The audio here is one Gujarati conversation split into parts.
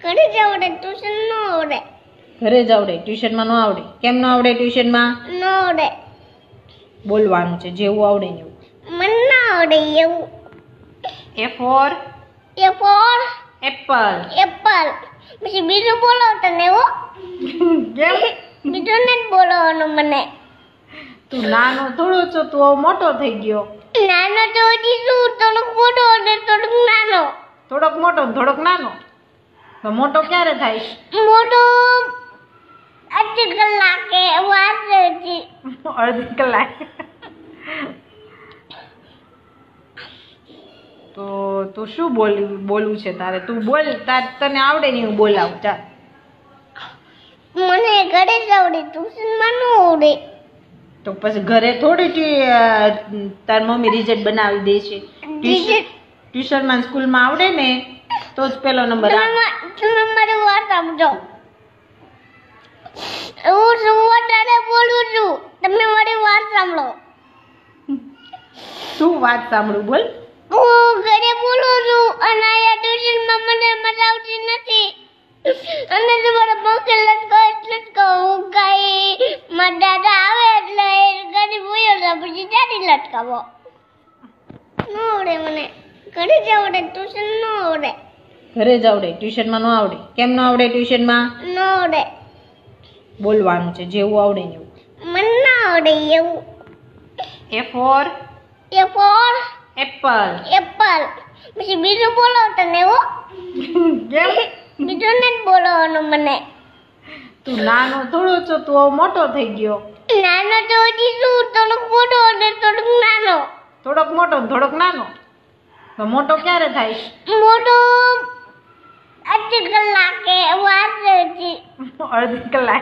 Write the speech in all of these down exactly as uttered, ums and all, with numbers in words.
ઘરે જ આવડે, ટ્યુશન ન આવડે. ઘરે જ આવડે, ટ્યુશનમાં ન આવડે. કેમ ન આવડે ટ્યુશનમાં? ન આવડે. બોલવાનું છે જેવું આવડે ને એવું. મને ના આવડે એવું. A for A for apple. Apple. પછી બીજું બોલો તને હો. કેમ? બીજું નથી બોલવાનું મને. તું નાનો થોડો છો, તું હવે મોટો થઈ ગયો. નાનો તો હજી શું, થોડોક મોટો અને થોડોક નાનો. થોડોક મોટો ને થોડોક નાનો. તો મોટો ક્યારે થાય? મોટો અડધી કલાકે વાર છે હજી. અડધી કલાક. તો તું શું બોલી બોલવું છે તારે? તું બોલ, તાર તને આવડે ને હું બોલાવું. ચાલ. મને ઘરે જ આવડે, ટ્યુશનમાં ન આવડે. તો પછી ઘરે થોડી ટી- તાર મમ્મી રિઝલ્ટ બનાવી દે છે. ટ્યુશનમાં સ્કૂલમાં આવડે ને તો જ પેલો નંબર આવે. તમે મારી વાત સમજો. હું શું વધારે બોલું છું, તમે મારી વાત સાંભળો. શું વાત સાંભળું? બોલ. હું ઘરે બોલું છું અને અહીંયા ટ્યુશનમાં મને મજા આવતી નથી. અને તમારા પંખે લટકો એટલે જ કહું, હું કઈ મારા દાદા આવે એટલે ગાડી બોયો તો પછી દાદી લટકાવો. ન આવડે મને. ઘરે જ આવડે, ટ્યુશન ન આવડે. ઘરે જ આવડે, ટ્યુશનમાં ન આવડે. કેમ ન આવડે ટ્યુશનમાં? ન આવડે. બોલવાનું છે જેવું આવડે ને એવું. મને ના આવડે એવું. A for A for apple. Apple. પછી બીજું બોલો તને હો. કેમ? બીજું નથી બોલવાનું મને. તું નાનો થોડો છો, તું હવે મોટો થઈ ગયો. નાનો તો હજી શું, થોડોક મોટો અને થોડોક નાનો. થોડોક મોટો ને થોડોક નાનો. તો મોટો ક્યારે થાય? મોટો અડધી કલાકે વાર છે હજી. અડધી કલાક.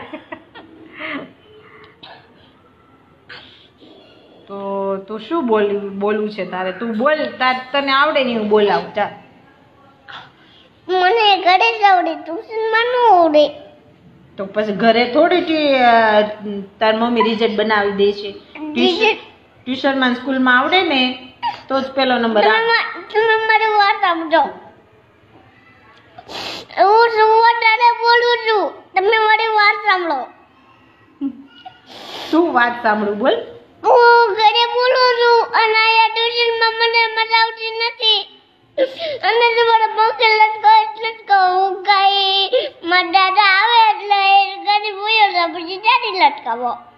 તો તું શું બોલી બોલવું છે તારે? તું બોલ, તાર તને આવડે ને હું બોલાવું. ચાલ. મને ઘરે જ આવડે, ટ્યુશનમાં ન આવડે. તો પછી ઘરે થોડી ટી- તાર મમ્મી રિઝલ્ટ બનાવી દે છે. ટ્યુશનમાં સ્કૂલમાં આવડે ને તો જ પેલો નંબર આવે. તમે મારી વાત સમજો. હું શું વધારે બોલું છું, તમે મારી વાત સાંભળો. શું વાત સાંભળું? બોલ. હું ઘરે બોલું છું અને અહીંયા ટ્યુશનમાં મને મજા આવતી નથી. અને તમારા પંખે લટકો એટલે જ કહું, હું કઈ મારા દાદા આવે એટલે ગાડી બોયો તો પછી દાદી લટકાવો.